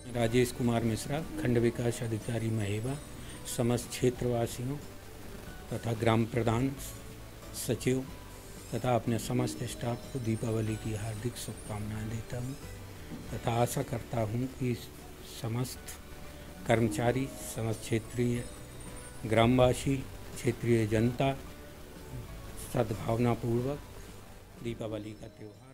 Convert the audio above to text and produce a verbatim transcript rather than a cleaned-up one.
राजेश कुमार मिश्रा, खंड विकास अधिकारी महेवा, समस्त क्षेत्रवासियों तथा ग्राम प्रधान, सचिव तथा अपने समस्त स्टाफ को दीपावली की हार्दिक शुभकामनाएं देता हूं तथा आशा करता हूं कि समस्त कर्मचारी, समस्त क्षेत्रीय ग्रामवासी, क्षेत्रीय जनता सद्भावनापूर्वक दीपावली का त्यौहार